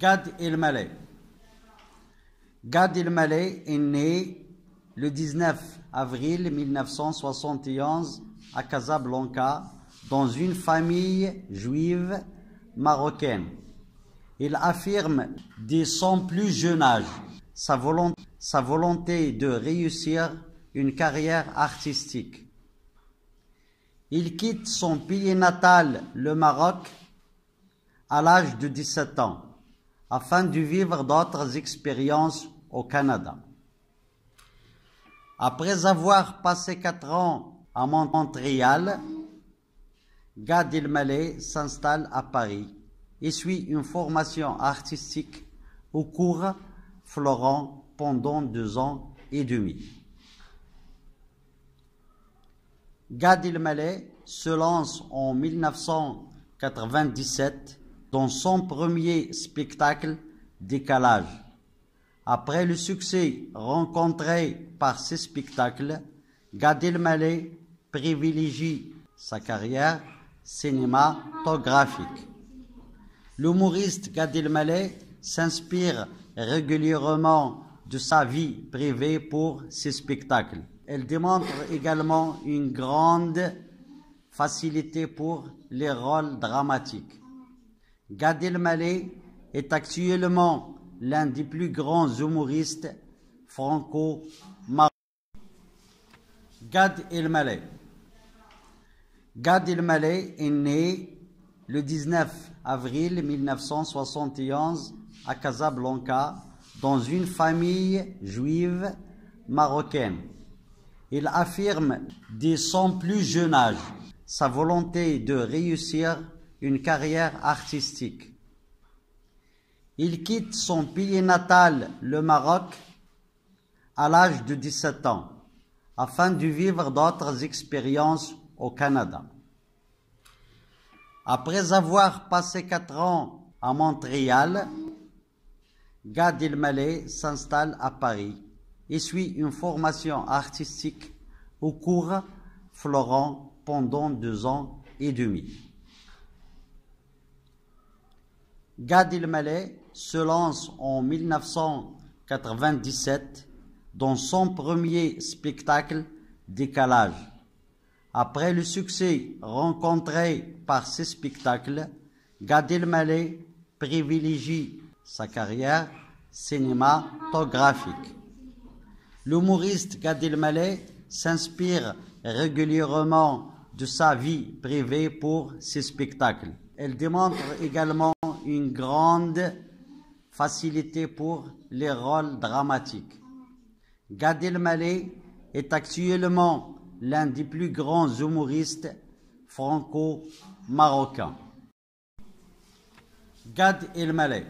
Gad Elmaleh. Gad Elmaleh est né le 19 avril 1971 à Casablanca dans une famille juive marocaine. Il affirme dès son plus jeune âge sa volonté de réussir une carrière artistique. Il quitte son pays natal, le Maroc, à l'âge de 17 ans, afin de vivre d'autres expériences au Canada. Après avoir passé 4 ans à Montréal, Gad Elmaleh s'installe à Paris et suit une formation artistique au cours Florent pendant 2 ans et demi. Gad Elmaleh se lance en 1997 dans son premier spectacle Décalage. Après le succès rencontré par ces spectacles, Gad Elmaleh privilégie sa carrière cinématographique. L'humoriste Gad Elmaleh s'inspire régulièrement de sa vie privée pour ses spectacles. Elle démontre également une grande facilité pour les rôles dramatiques. Gad Elmaleh est actuellement l'un des plus grands humoristes franco-marocains. Gad Elmaleh. Gad Elmaleh est né le 19 avril 1971 à Casablanca dans une famille juive marocaine. Il affirme dès son plus jeune âge sa volonté de réussir une carrière artistique. Il quitte son pays natal, le Maroc, à l'âge de 17 ans, afin de vivre d'autres expériences au Canada. Après avoir passé 4 ans à Montréal, Gad Elmaleh s'installe à Paris et suit une formation artistique au cours Florent pendant 2 ans et demi. Gad Elmaleh se lance en 1997 dans son premier spectacle Décalage. Après le succès rencontré par ces spectacles, Gad Elmaleh privilégie sa carrière cinématographique. L'humoriste Gad Elmaleh s'inspire régulièrement de sa vie privée pour ses spectacles. Elle démontre également une grande facilité pour les rôles dramatiques. Gad Elmaleh est actuellement l'un des plus grands humoristes franco-marocains. Gad Elmaleh.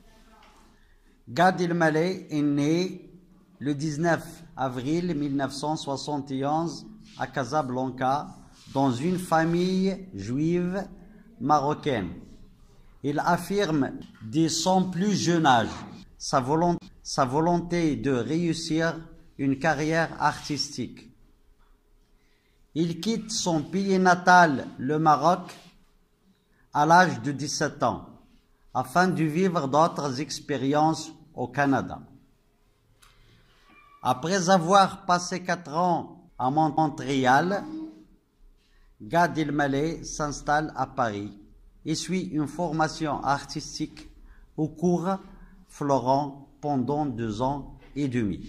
Gad Elmaleh est né le 19 avril 1971 à Casablanca dans une famille juive marocaine. Il affirme dès son plus jeune âge sa volonté de réussir une carrière artistique. Il quitte son pays natal, le Maroc, à l'âge de 17 ans, afin de vivre d'autres expériences au Canada. Après avoir passé 4 ans à Montréal, Gad Elmaleh s'installe à Paris et suit une formation artistique au cours Florent pendant 2 ans et demi.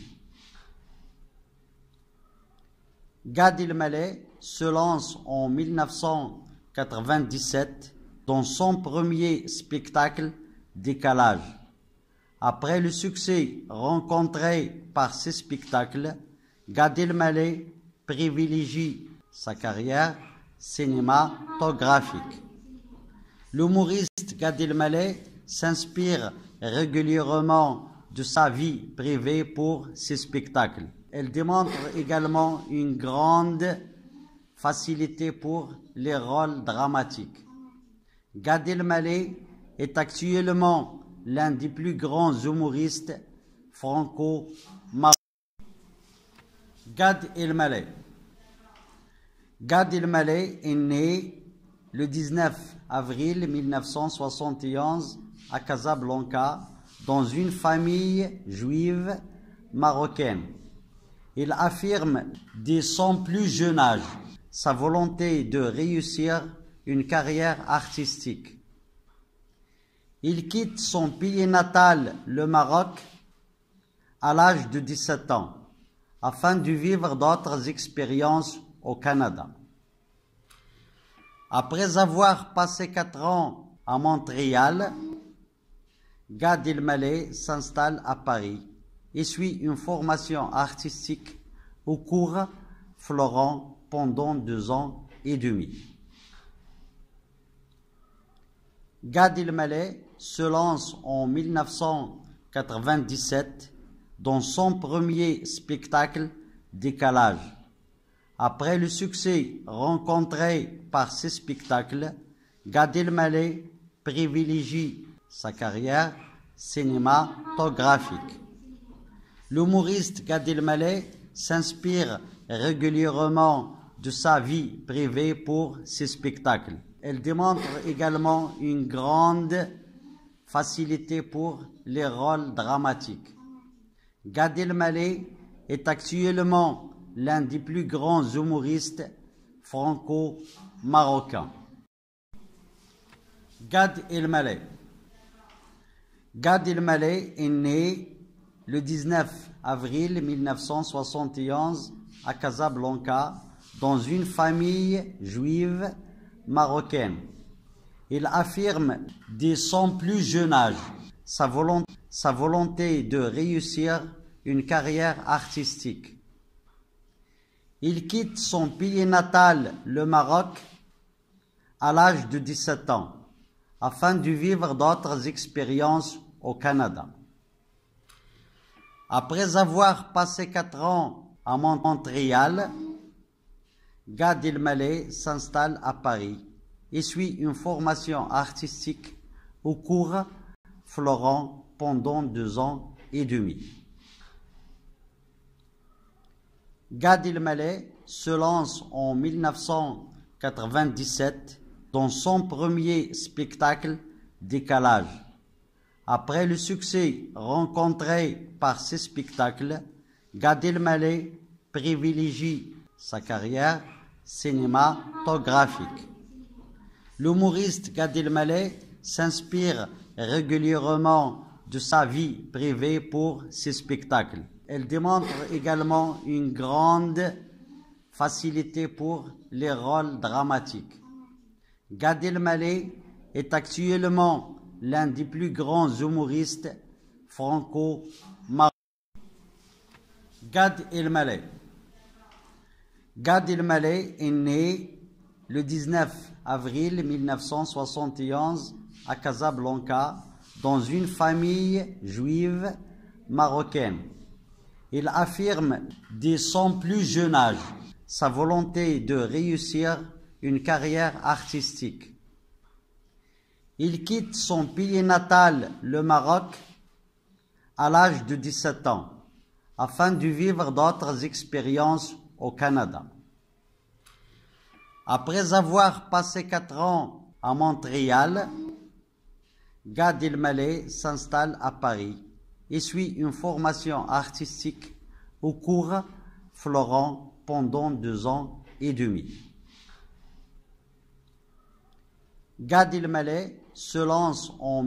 Gad Elmaleh se lance en 1997 dans son premier spectacle Décalage. Après le succès rencontré par ces spectacles, Gad Elmaleh privilégie sa carrière cinématographique. L'humoriste Gad Elmaleh s'inspire régulièrement de sa vie privée pour ses spectacles. Elle démontre également une grande facilité pour les rôles dramatiques. Gad Elmaleh est actuellement l'un des plus grands humoristes franco-marocains. Gad Elmaleh. Gad Elmaleh est né le 19 avril 1971 à Casablanca dans une famille juive marocaine. Il affirme dès son plus jeune âge sa volonté de réussir une carrière artistique. Il quitte son pays natal, le Maroc, à l'âge de 17 ans, afin de vivre d'autres expériences au Canada. Après avoir passé 4 ans à Montréal, Gad Elmaleh s'installe à Paris et suit une formation artistique au cours Florent pendant 2 ans et demi. Gad Elmaleh se lance en 1997 dans son premier spectacle Décalage. Après le succès rencontré par ce spectacle, Gad Elmaleh privilégie sa carrière cinématographique. L'humoriste Gad Elmaleh s'inspire régulièrement de sa vie privée pour ses spectacles. Elle démontre également une grande facilité pour les rôles dramatiques. Gad Elmaleh est actuellement l'un des plus grands humoristes franco-marocains. Gad Elmaleh. Gad Elmaleh est né le 19 avril 1971 à Casablanca dans une famille juive marocaine. Il affirme dès son plus jeune âge sa volonté de réussir une carrière artistique. Il quitte son pays natal, le Maroc, à l'âge de 17 ans, afin de vivre d'autres expériences au Canada. Après avoir passé 4 ans à Montréal, Gad Elmaleh s'installe à Paris et suit une formation artistique au cours Florent pendant 2 ans et demi. Gad Elmaleh se lance en 1997 dans son premier spectacle Décalage. Après le succès rencontré par ce spectacle, Gad Elmaleh privilégie sa carrière cinématographique. L'humoriste Gad Elmaleh s'inspire régulièrement de sa vie privée pour ses spectacles. Elle démontre également une grande facilité pour les rôles dramatiques. Gad Elmaleh est actuellement l'un des plus grands humoristes franco-marocains. Gad Elmaleh. Gad Elmaleh est né le 19 avril 1971 à Casablanca dans une famille juive marocaine. Il affirme dès son plus jeune âge sa volonté de réussir une carrière artistique. Il quitte son pays natal, le Maroc, à l'âge de 17 ans, afin de vivre d'autres expériences au Canada. Après avoir passé 4 ans à Montréal, Gad Elmaleh s'installe à Paris et suit une formation artistique au cours Florent pendant 2 ans et demi. Gad Elmaleh se lance en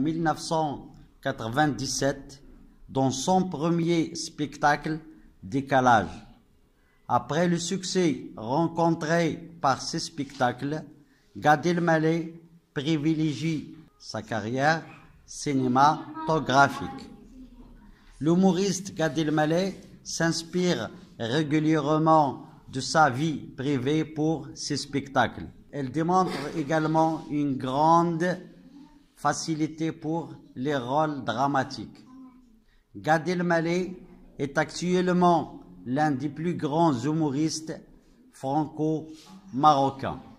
1997 dans son premier spectacle Décalage. Après le succès rencontré par ce spectacle, Gad Elmaleh privilégie sa carrière cinématographique. L'humoriste Gad Elmaleh s'inspire régulièrement de sa vie privée pour ses spectacles. Elle démontre également une grande facilité pour les rôles dramatiques. Gad Elmaleh est actuellement l'un des plus grands humoristes franco-marocains.